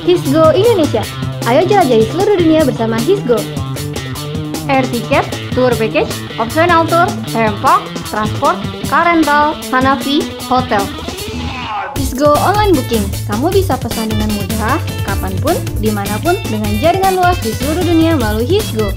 Hisgo Indonesia. Ayo jelajahi seluruh dunia bersama Hisgo. Air ticket, tour package, optional tour, tempat, transport, car rental, Hanafi, hotel. Hisgo online booking. Kamu bisa pesan dengan mudah, kapanpun, dimanapun, dengan jaringan luas di seluruh dunia melalui Hisgo.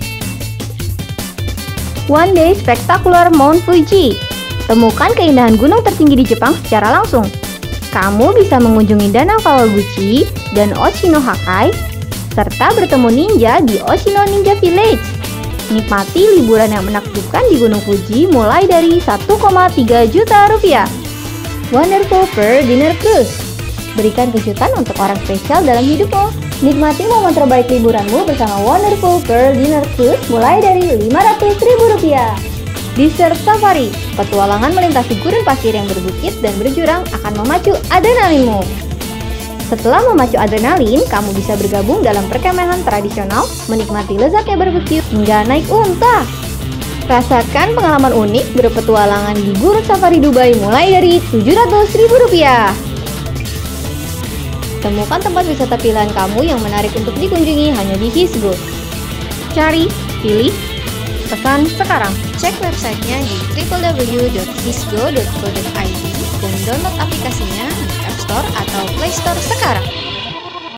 One Day Spectacular Mount Fuji. Temukan keindahan gunung tertinggi di Jepang secara langsung. Kamu bisa mengunjungi Danau Kawaguchi dan Oshinohakai, serta bertemu ninja di Oshino Ninja Village. Nikmati liburan yang menakjubkan di Gunung Fuji mulai dari 1,3 juta rupiah. Wonderful Pearl Dinner Cruise. Berikan kejutan untuk orang spesial dalam hidupmu. Nikmati momen terbaik liburanmu bersama Wonderful Pearl Dinner Cruise mulai dari Rp500.000. Desert Safari. Petualangan melintasi gurun pasir yang berbukit dan berjurang akan memacu adrenalinmu. Setelah memacu adrenalin, kamu bisa bergabung dalam perkemahan tradisional, menikmati lezatnya barbeque hingga naik unta. Rasakan pengalaman unik berpetualangan di Gurun Safari Dubai mulai dari Rp700.000. Temukan tempat wisata pilihan kamu yang menarik untuk dikunjungi hanya di Hisgo. Cari, pilih, pesan sekarang. Cek websitenya di www.hisgo.co.id dan download aplikasinya di App Store atau Play Store sekarang.